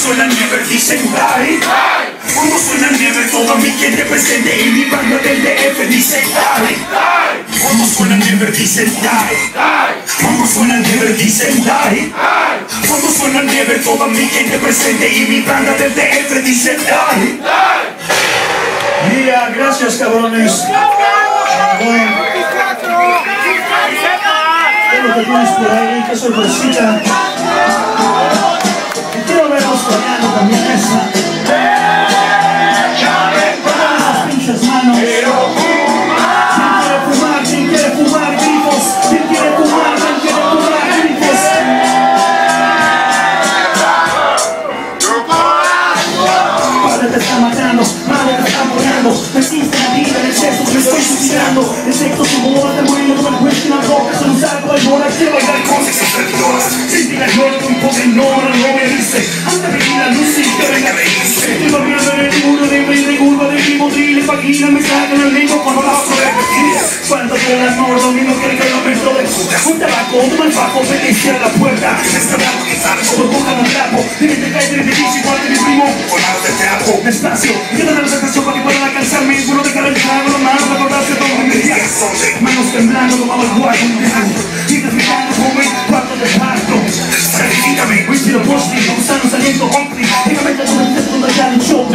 suena Never dicen die. Cuando suena Never toda mi gente presente y mi banda del DF dice die. Cuando suena Never dicen die. Cuando suena Never dicen die. Cuando suena Never toda mi gente presente y mi banda del DF dice die. Mira, gracias cabrones. ¿Qué es lo que tienes por ahí? ¿Qué sorpresita? Quiero verlos coreando también esa. Esas pinches manos. ¿Quién quiere fumar? Grifos. ¿Quién quiere fumar? Grifos. Padre te está matando, madre te está apoyando. Me existe la vida, el exceso, me estoy suicidando. Insecto su boda, te muero, no me cuesta una boca. Son un saco de bola, quiero bailar con sexos servidoras. Sin ti la gloria, un poco ignora, no me dice. Antes de ir a luz y que venga a reírse. Estoy volviendo en el muro de mi curva, de mi modril. Vagina me sacan el ritmo cuando la vas a repetir. Cuando por el amor, domingo que el momento de puta. Un tabaco, un mal bajo, feliz a la puerta. Está bravo que sabes, por boca no trapo. Tiene que caer de difícil, igual que mi primo. Con manos de trapo. Despacio, quédame la sensación para que puedan alcanzarme. Uno de cara el trago, las manos, recordarse todo mi día. Manos temblando, tomaba el guay. Y desfijando como mi cuarto de parto. Certifícame, we see the posting. Gusano saliendo hombre. Dígame que no me dices cuando ya el show.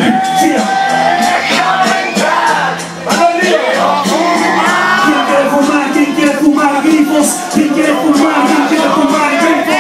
¿Quién quiere fumar? Grifos. ¿Quién quiere fumar? Grifos.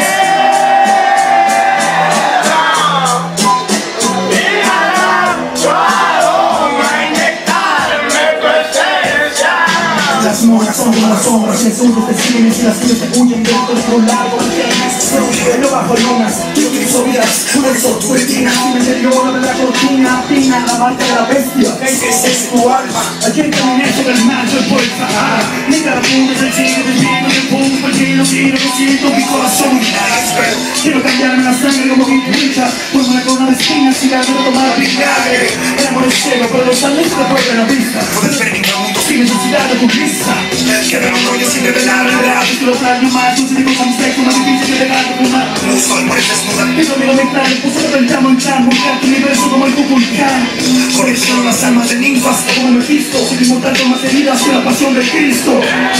Las monas son como las sombras, el sur te siguen y las suyas te huyen dentro de un largo yo bajo lunas, yo utilizo vidas, un beso, tu retina, si me deteriora de la cortina, pina, la marca de la bestia, ese es tu alma. Ayer caminé sobre el mar, yo por el Sahara, mi cara punta es el chile del vino y el pum, el chile, quiero que siento mi corazón. Quiero cambiarme la sangre como mi pincha, pongo una corona de espinas y la quiero tomar vinagre. El amor es ciego, pero los talentos te vuelven a vista. Puedes ver en el mundo sin necesidad de tu vista. Quedaron rollos sin revelar el rap, y los labios más dulces y cosas sexo, más difícil que dejar de fumar. No soy por desnuda. Eso me lo mental, puse el chamo en chamo, tu universo como el Kukulkan. Colecciono las almas de ninfas como Mephisto, soy inmortal con más heridas que la pasión de Cristo.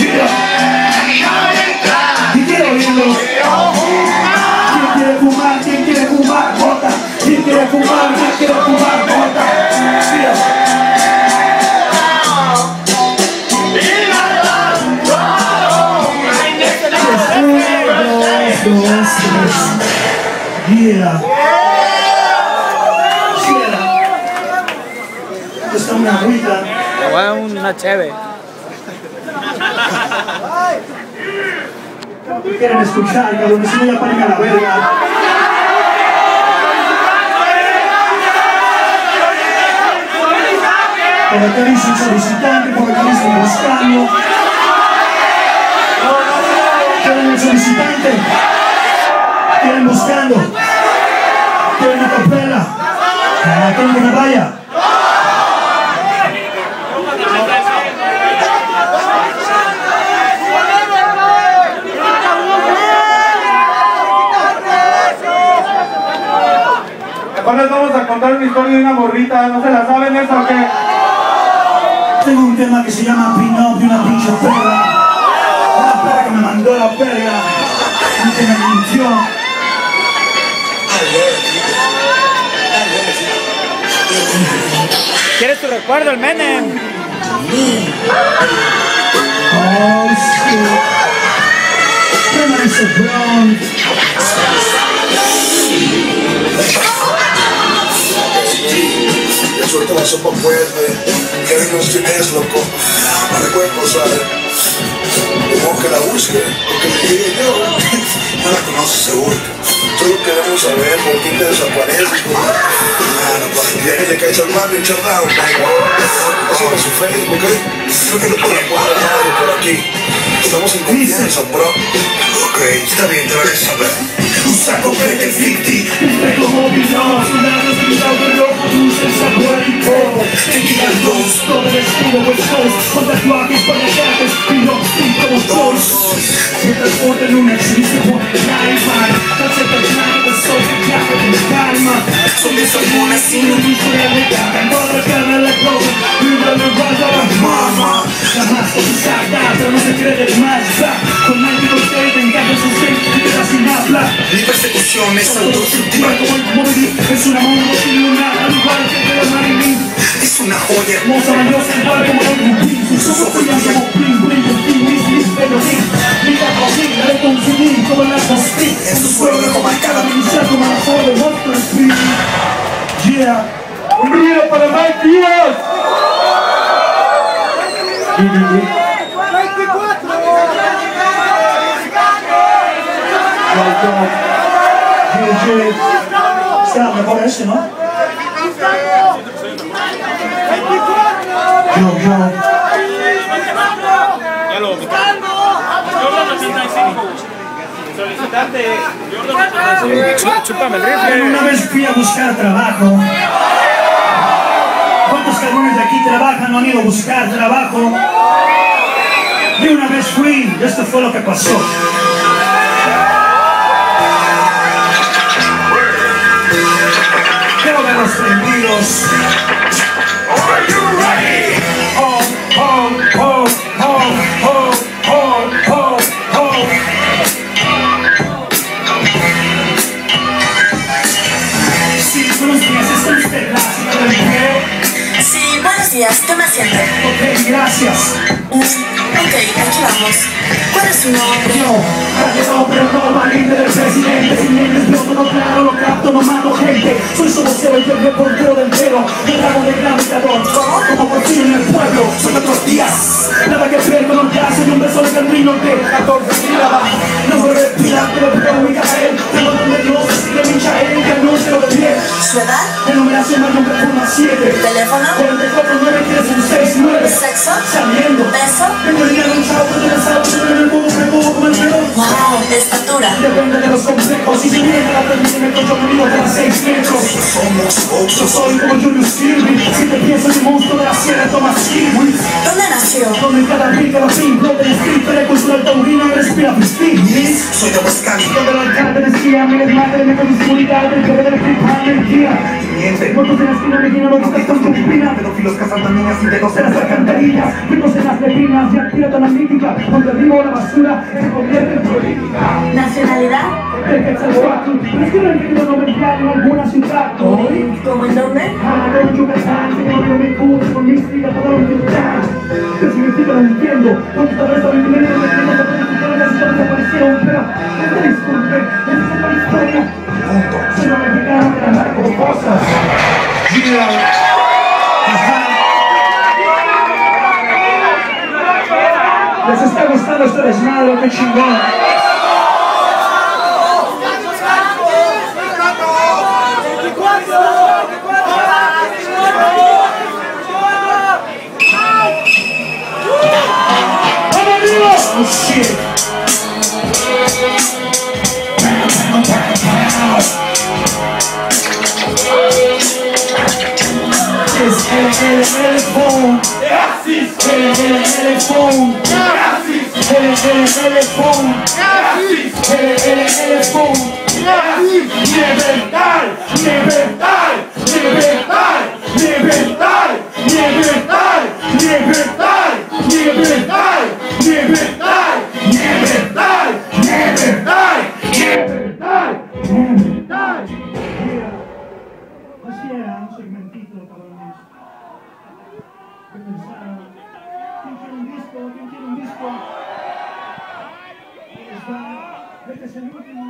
Y quiero oírlo. ¿Quién quiere fumar? Bota. ¿Quién quiere fumar? Bota. Está una agüita. Una chévere. Quieren escuchar, cabrón, si no ya paren a la verga. Por acá dicen solicitante, por acá dicen buscando. ¿Quieren el solicitante? ¿Quieren buscando? ¿Quieren una capela? ¿Quieren una valla? Ahora les vamos a contar una historia de una morrita, ¿no se la saben esa o qué? Tengo un tema que se llama Pinot de una pinche perra. Una perra que me mandó la perra, que me mintió. ¿Quieres tu recuerdo, el Menem? Oh, shit. Permanece brown. Suelta la sopa fuerte, que no tienes loco, no recuerdo, ¿sabes? Como que la busque, porque le digo yo, no la conoces seguro. Todos queremos saber por qué te desapareces, claro, para que ya que te caes al mar y charlado, eso es su Facebook, ¿ok? Creo que no puedo guardar por aquí. Estamos en confianza, bro. Ok, está bien, te lo haré saber. Un saco verde 50, un fresco móvil, no, soldados pintados de rojo, dulces, sabor y polvo. Tequila dos, todo el estilo West Coast, con tatuajes, payasajes y rock sting como todos. Se transporta en una exhibición por el Live, calceta blanca, sol, viaje con calma. Son mis hormonas sin un historial de cara. Toda la cara la cosa, viva la raza, la mama. Jamás exacta, pero no se cree de más. Con mágico usted te encanta su ser y te da sin hablar. Mi persecución es autodestructiva como el móvil. Es una mono sin una, al igual que de la Marilyn. Es una joya hermosa, valiosa, igual como el rubí. Sus ojos brillan como bling, bling, bling, mis pelorín. Mira conmigo, la de consumir como la post-it. En su suelo dejo marcada mi inicial como la flor de Monster Street. Yeah. ¡Un ruido para Mike Díaz! Está mejor ese, ¿no? Yo. Ya lo Jordan 85. Solicitante Jordan 85. Chúpame el rifle. Una vez fui a buscar trabajo. ¿Cuántos cabrones de aquí trabajan no han ido a buscar trabajo? Y una vez fui, y esto fue lo que pasó. Quiero ver los prendidos. Are you ready? Oh, oh, oh, oh, oh, oh, oh, oh. Sí, buenos días, ¿está usted la cita del empleo? Sí, buenos días, toma asiento. Ok, gracias. Ok, aquí vamos. ¿Cuál es su nombre? Yo, no, pero no, valiente del presidente. Sin lentes, veo todo claro, lo capto, no mato gente. Soy su vocero y el reportero del entero. El ramo de gravitador, como por fin en el pueblo. Son otros días, nada que ver con un caso y un beso de camino de 14 sílabas. No voy a respirar, pero veo mi Micael. Tengo donde Dios sigue Michael, que anuncio lo de 10. ¿Su edad? Enumeración más nunca forma 7. ¿Teléfono? 44, 9, 3, 6, 9. ¿Sexo? Saliendo. ¿Peso? Tengo el día de un chavo, pero el sábado, pero en el mundo me como el reloj. Wow, estatura. Depende de los complejos. Y si viene la permite, yo mido cada 6 metros. Yo soy como Julius Silvi. Si te pienso el monstruo de la sierra, Thomas Kiwi. ¿Dónde nació? Donde cada rica los simples del espíritu de cultural taurina respira piscis. Soy de Huascali. Donde el alcalde decía, mi desmadre me con inseguridad, el que del tripal mentira. Miente. Muertos en la esquina, me llenan los gastos con espina. Pedófilos cazando niñas sin dedos En las alcantarillas, vivos en las letrinas, ya tira tan mítica, donde vivo la basura se convierte en política. ¿Nacionalidad? El Quetzalcóatl, pero es que no entiendo no me en alguna ciudad. Hoy, ¿Cómo en dónde? en Yucatán, se llama mi curso, con mística, todo lo que está. ¿Qué significa? No entiendo. ¿Dónde está esta vivienda? No entiendo, se puede escuchar casi todos desaparecieron, pero esta disculpe, esa es otra historia. Soy un mexicano de las narcocosas. ¿Les está gustando este desmadre? ¡Qué chingón! Oh shit! Es el phone. El phone. Libertad, libertad, libertad, libertad, libertad, libertad, libertad, libertad, libertad, libertad, libertad, libertad. Así era un segmentito, cabrones. ¿Qué pensaron? ¿Quién quiere un disco? ¿Quién quiere un disco? Este es el último.